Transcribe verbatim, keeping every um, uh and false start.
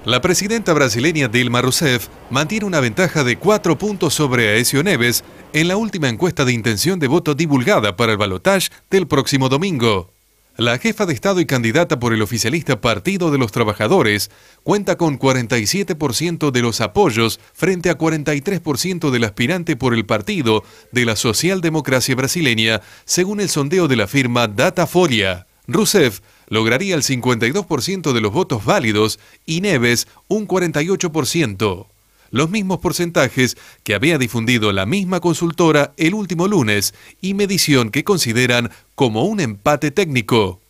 La presidenta brasileña Dilma Rousseff mantiene una ventaja de cuatro puntos sobre Aécio Neves en la última encuesta de intención de voto divulgada para el balotaje del próximo domingo. La jefa de Estado y candidata por el oficialista Partido de los Trabajadores cuenta con cuarenta y siete por ciento de los apoyos frente a cuarenta y tres por ciento del aspirante por el Partido de la Socialdemocracia Brasileña, según el sondeo de la firma Datafolha. Rousseff lograría el cincuenta y dos por ciento de los votos válidos y Neves un cuarenta y ocho por ciento. Los mismos porcentajes que había difundido la misma consultora el último lunes y medición que consideran como un empate técnico.